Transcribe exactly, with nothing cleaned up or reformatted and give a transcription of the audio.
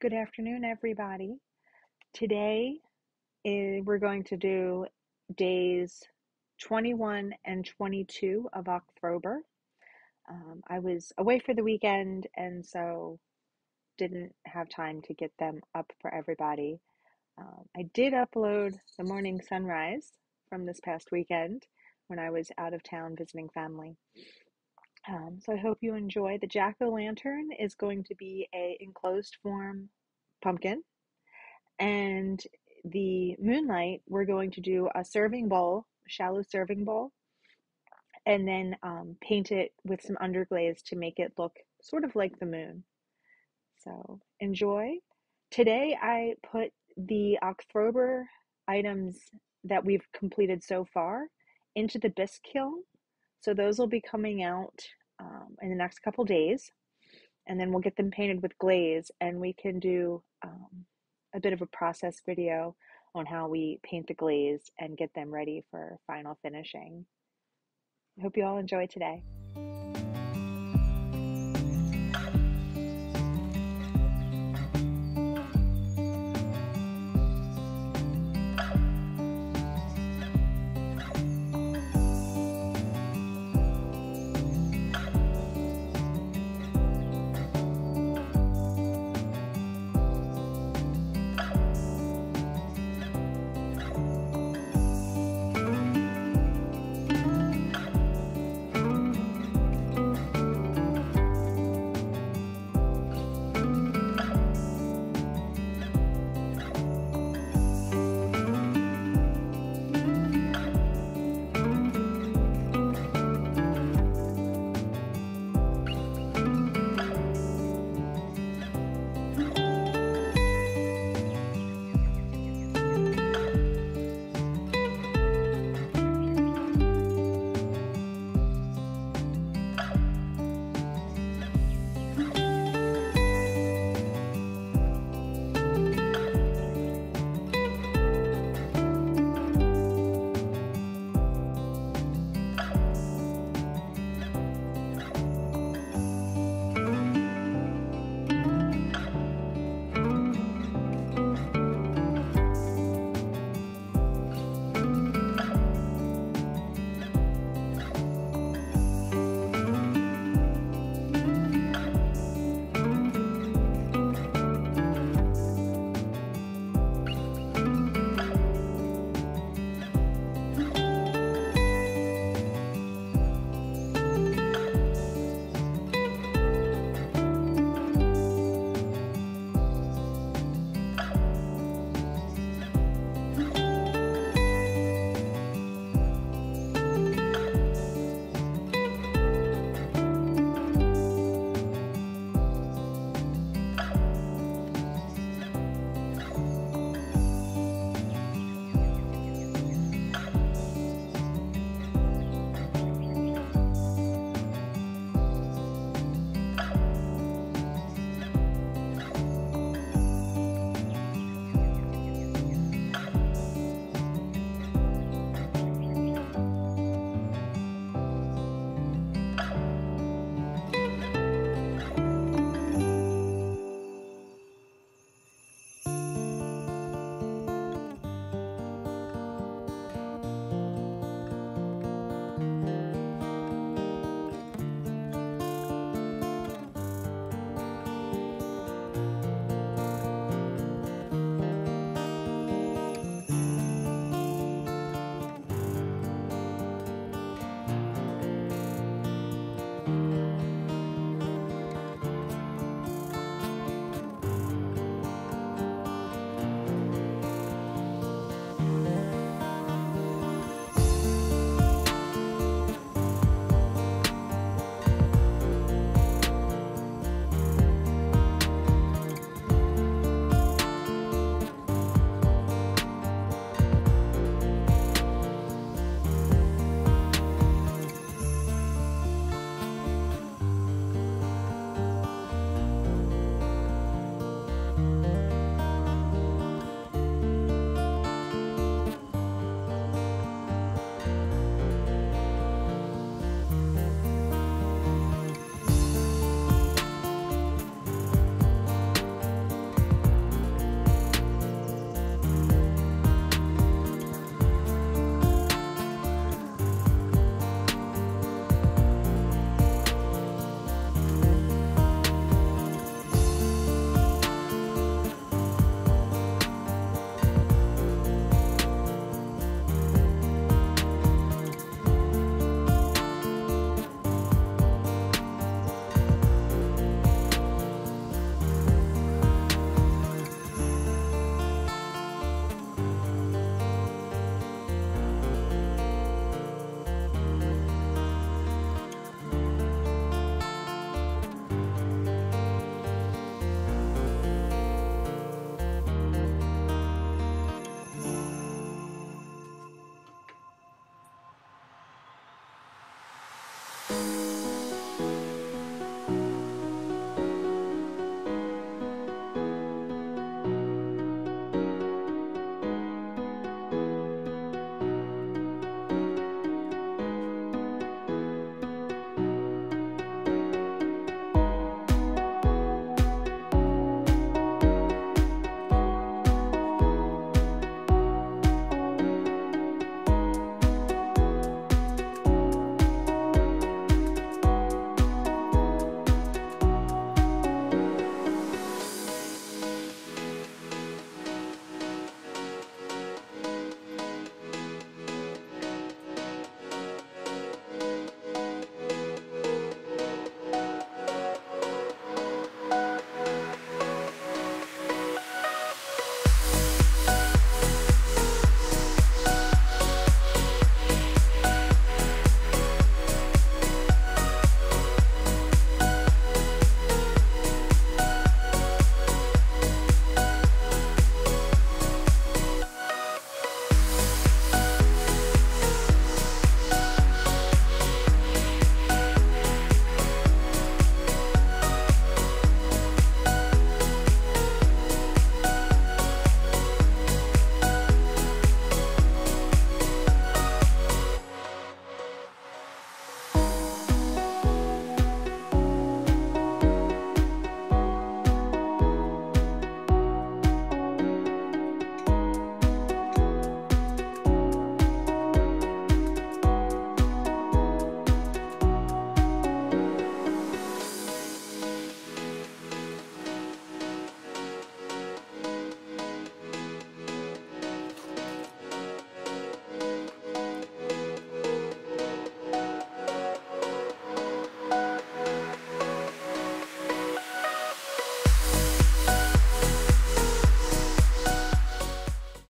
Good afternoon, everybody. Today eh, we're going to do days twenty-one and twenty-two of October. Um, I was away for the weekend and so didn't have time to get them up for everybody. Um, I did upload the morning sunrise from this past weekend when I was out of town visiting family. Um, so I hope you enjoy. The Jack O'Lantern is going to be a enclosed form pumpkin. And the Moonlight, we're going to do a serving bowl, shallow serving bowl, and then um, paint it with some underglaze to make it look sort of like the moon. So enjoy. Today I put the Octhrowber items that we've completed so far into the bisque kiln. So those will be coming out um, in the next couple days. And then we'll get them painted with glaze and we can do um, a bit of a process video on how we paint the glaze and get them ready for final finishing. I hope you all enjoy today.